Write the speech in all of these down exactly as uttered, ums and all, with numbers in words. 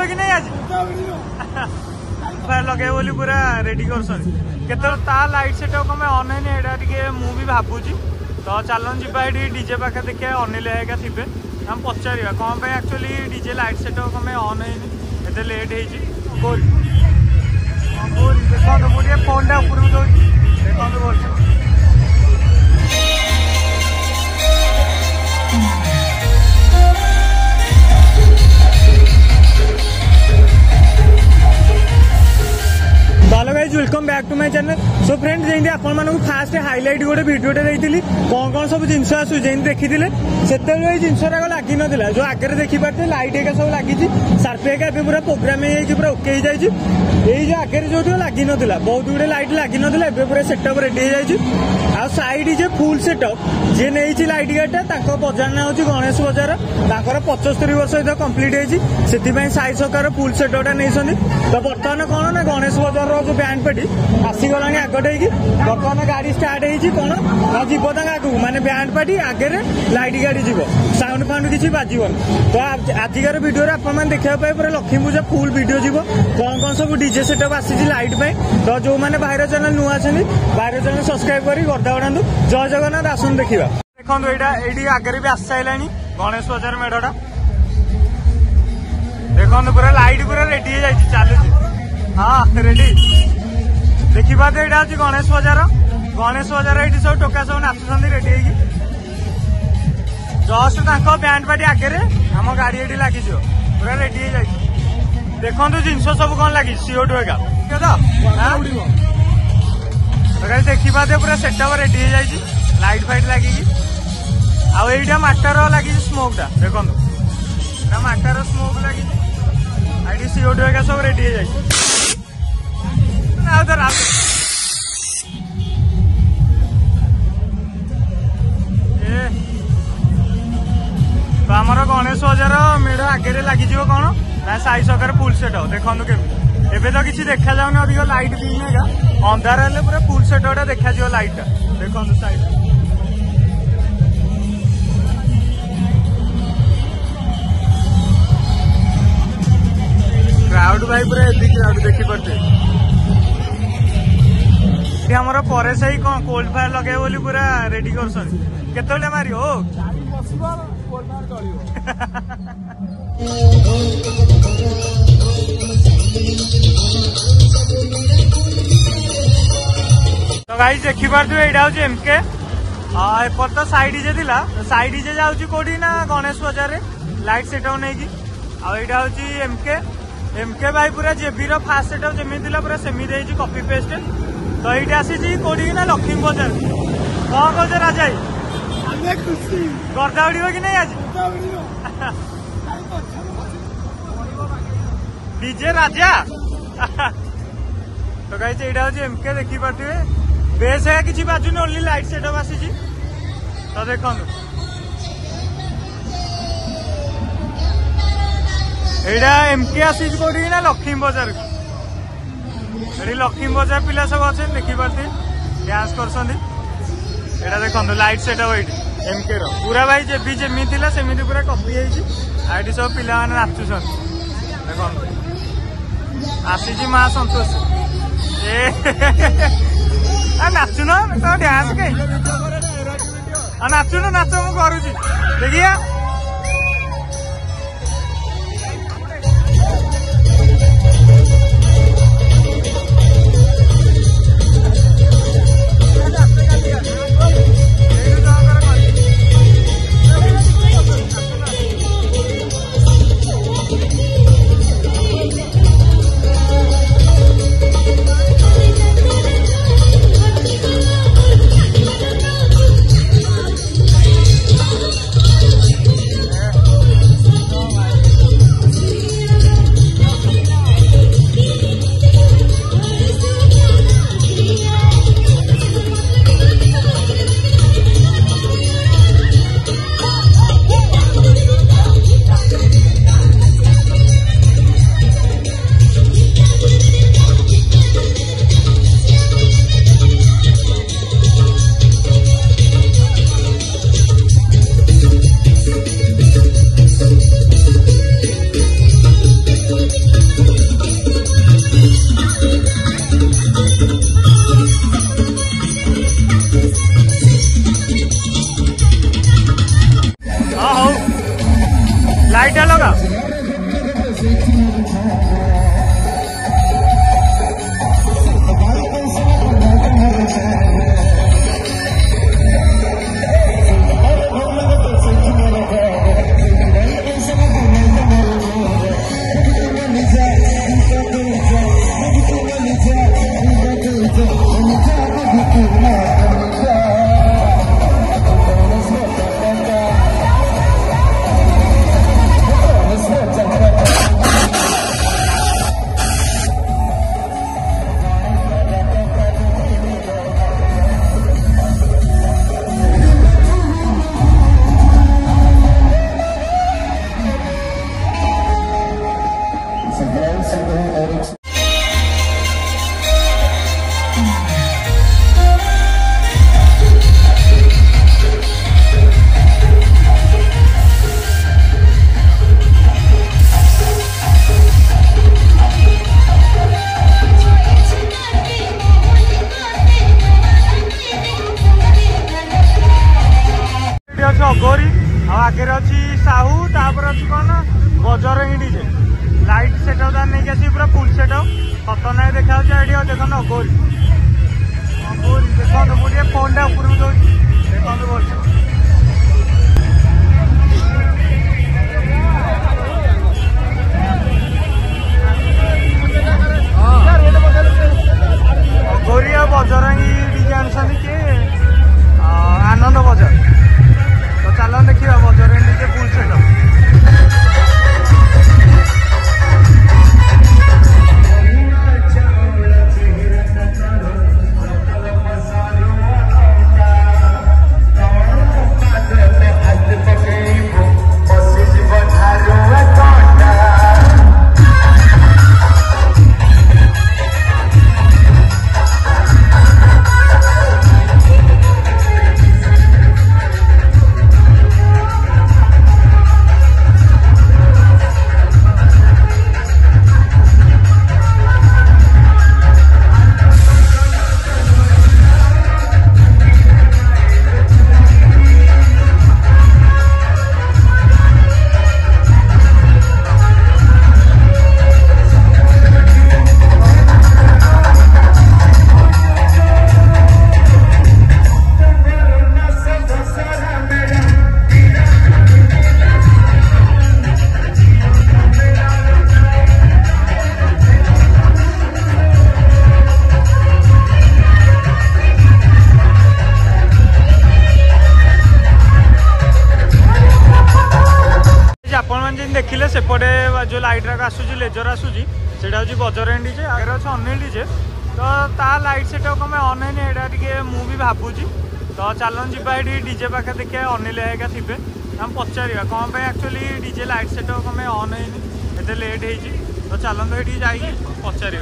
कि नहीं आज फायर लगे बोली पूरा रेडी कर लाइट सेटअप कम अन है मुझे भावुची तो चलन जा डीजे पाखे देखिए अनिल है थे हम पचार कौन एक्चुअली डीजे लाइट सेटअप कम अन है लेट हो देखो मुझे फोन टा ऊपर दौर देखो बोल hello guys welcome back to my channel. So friends जमी आपण मानक फास्ट हाइलाइट गोटे वीडियोटे देती कौन कौन सब जिनस आसू जमी देखी से जिनस लगी ना जो आगे देखी पारे लाइट एक सब लगी सार्फेक ए पूरा प्रोग्राम पूरा ओके हो जाए जो आगे जो लगी ना बहुत गुड़े लाइट लगी ना पूरा सेटअप रेडी हो जाए आ साइड जे फुल सेटअप जी नहीं लाइट गार्डटा बजार ना हूँ गणेश बजार पचस्तरी वर्ष कम्प्लीट होती साई सरकार फुल सेटअपटा नहीं तो बर्तमान कौन ना गणेश बजार जो बैंड पार्टी आसीगला आगटे बर्तमान गाड़ी स्टार्ट हो कौन ना जीव आगू माने बैंड पार्टी आगे लाइट गाड़ी जीव साउंड फाउंड किसी बाजन तो आजिकार वीडियो आपने देखा पूरा लक्ष्मी पूजा फुल वीडियो जीव कौन कौन सब डीजे सेटअप आसी लाइट पे तो जो मैंने बाहर चैनल नुआ अच्छे बाहर चैनल सब्सक्राइब कर गर्दा बढ़ातु जय जगन्नाथ आसन देखा देखो यहाँ ये आगे भी आस सारा गणेश बजार मेढ़टा देखो पूरा लाइट पूरा रेडी हो जाए चलुची हाँ रेडी देखी पाते यहाँ हूँ गणेश बजार गणेश बजार ये सब टोका सब नाचुंट रेडी होगी जस्ट बैंड पार्टी आगे आम गाड़ी ये लगी पूरा रेडी हो जाए देखो जिनस सब कौन लगी सीओटू एका तो देखी पाते पूरा सेटअप रेडी हो जाए लाइट फाइट लगी आईटा माटार लगी स्मोकटा देखो माटार स्मोक लगी आई सीओटू एका सब रेडी हो जाए तो आमर गणेश बजार मेढ़ आगे लगी कौन ना साई सरकार फुल सेटअप देखो केमी एबे तो किसी देखा जाऊन अधिक लाइट भी अंधार हेल्ले पूरा फुल सेटअपटा देखा लाइटा देखो साइड क्राउड भाई पूरा एदी क्राउड देखी पारे आमर पर से कौन कोल्ड फायर लगे बोली पूरा रेडी कर मारी हो तो गाइस देखी पारे यहाँ हूँ एमके एपर तो साइड जे थिला साइड जे जाऊँ कौटी ना गणेश बजार लाइट सेटअप नहीं आईटा हूँ एमके एमके भाई पूरा जेबी फास्ट सेटअप जमी पूरा सेमती कॉपी पेस्ट तो ये आसी कौटी ना लक्ष्मी बजार कौन कौन राजा गर्दा उड़ कि नहीं आज डीजे राजा तो गाइस यहाँ हूँ एमके देखी पारे बेस है किसी बाजू ओनली लाइट सेटअप आसी तो देखो यहाँ एमके आसी कौटी ना लक्ष्मी बजार ये लक्ष्मी बजार पिला सब अच्छे देखी पारे डांस कर देखो लाइट सेटअप ये एमके पूरा भाई जेबी जमी थी सेमती पूरा कपी आई सब पिला नाचुन देखो आसी माँ संतोष ए नाचुन तो डांस कहीं नाचुन नाच मु करुची देखिए अगोरी आगे अच्छी साहू तापर अच्छी कौन बजर डीजे लाइट सेटअप नहीं आसी पूरा फुल सेटअप खतरनाक देखा ये देख अगोरी अगोरी देखो मुझे फोन टा ऊपर दौर देखो बोल अगोरी आ बजरंगी डीजे आनुषंग किए आनंद बजार तो चलो देखिए बजर डीजे फुल सेटअप देखिले सेपटे जो लाइट राक आसूँ लेजर आसूँ से बजर डीजे आगे अच्छे अनिल डीजे तो ता लाइट सेटअप कम अन है मुझे भावुची तो चलन जा डीजे पाखे देखिए अनिल है थे आम पचार कौन एक्चुअली डीजे लाइट सेटअप कम अन है लेट हो तो चलते ये जा पचार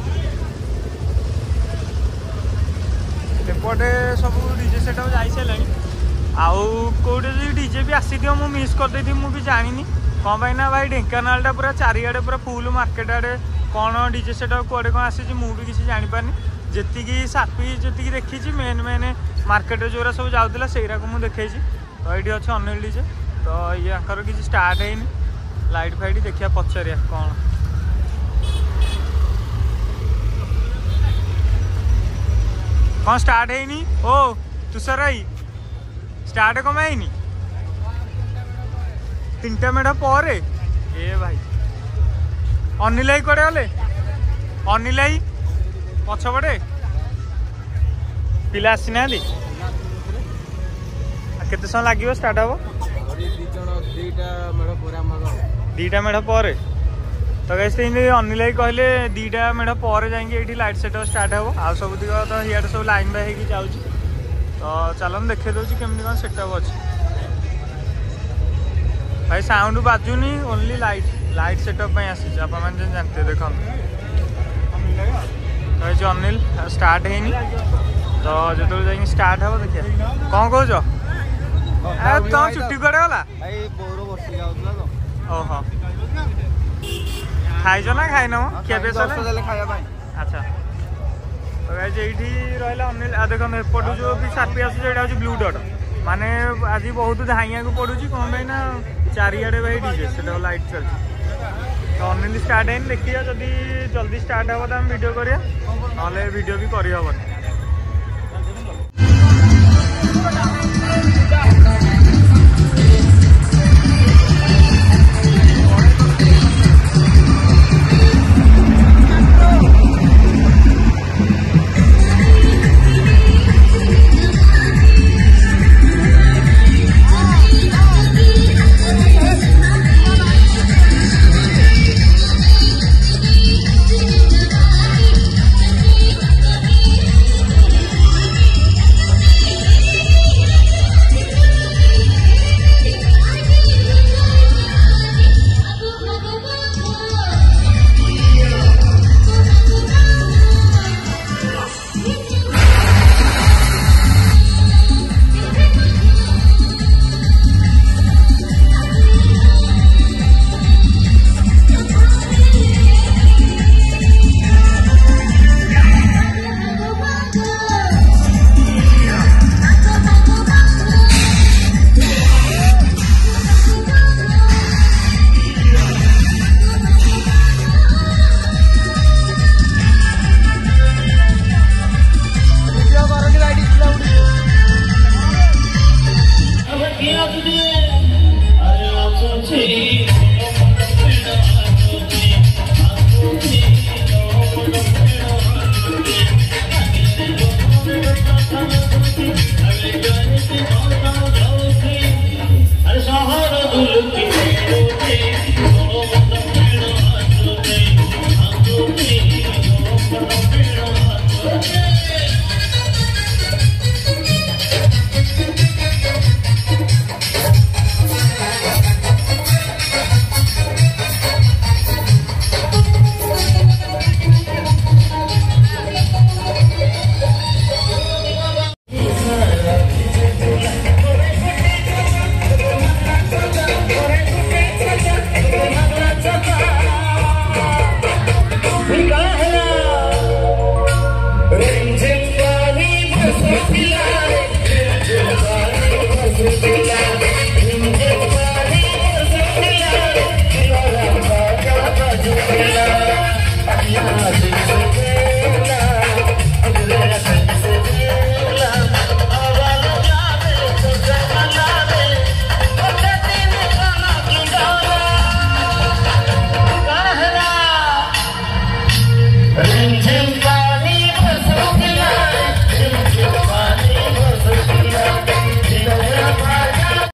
सेपटे सब डीजे सेटअप जा सारे आउ कौटे डीजे भी आसी थी मिस करदे मुझे जानी कौन पाई ना भाई ढेंकानालटा पूरा चारिआडे पूरा फुल मार्केट आड़े कौन डीजे सेटअप कौड़े कौन आसी मुझे किसी जापारनी जी सापी जी देखी मेन मेन मार्केट जो सब जाऊला से मुझे देखी तो ये अच्छे अनिल डीजे तो ये किसी स्टार्ट है लाइट फाइट देखिए पचार कौन कौन स्टार्ट है ओ तुषार भाई स्टार्ट कम है तीन टा मेढ़ पर ए भाई अनिल भाई कड़े गले अनिल भाई पछपटे पिला आसी ना केते समय लगे स्टार्ट हम दीटा मेढ़ पर तो कैसे अनिल भाई कहले दीटा मेढ़ पर जाइए लाइट सेटअप स्टार्ट हम आ सब दिग तो हियाड़े सब लाइन बाय हो जाऊँ तो चलन देखे दूसरी केमती कौन सेटअप अच्छे भाई साउंड बाजुनी ओनली लाइट लाइट सेटअप आसी आप जानते देख तो अनिल स्टार्ट है तो जो जा स्टार्ट हम देखिए कौन कौच तुम छुट्टी कड़े गला ओहो खाइज ना खाइन खिया पिया अच्छा तो ये रहा अनिल देख एपटू जो भी सापी आसूँ ब्लू डट माने आज बहुत धाइया को पड़ू कौन भाई ना चारिआडे भाई डीजे से लाइट चलती तो एमती स्टार्ट है देखिए जदि जल्दी स्टार्ट हे तो आम वीडियो करिया ना वीडियो भी करहबन। Ring, ting,